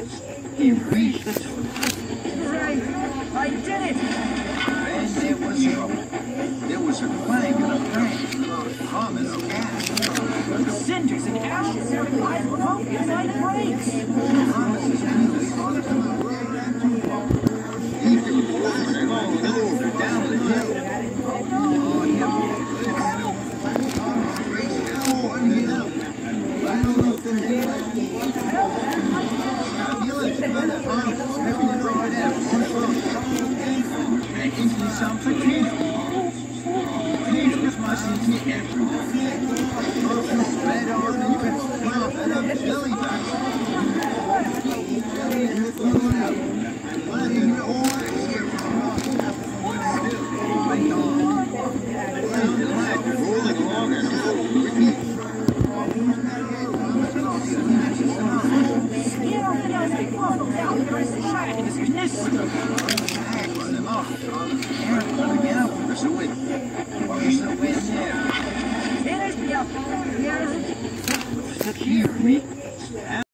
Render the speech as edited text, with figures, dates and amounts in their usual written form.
He reached the top. Hooray! I did it! And there was trouble. There was a clang and a bang. Common gas. Cinders and ashes. I broke my brakes. Thomas's wheels caused him to roll that too far. He flew over and over down the hill. Oh, yeah. Thomas raced down one hill. Right on up the hill. Felix met Thomas having to draw down one foot. And into some fatigue. Jesus must have hit everyone. Thomas sped on and kept stomping up his belly button. And it flew out, letting the old air come off. Still, it went on. It sounded like rolling along and rolling with me. Get off the nose and close down. There is a shot in his knist. Tag run him off. Aaron coming out with us a win. Where's the win there? Finish me up. Here's Secure me.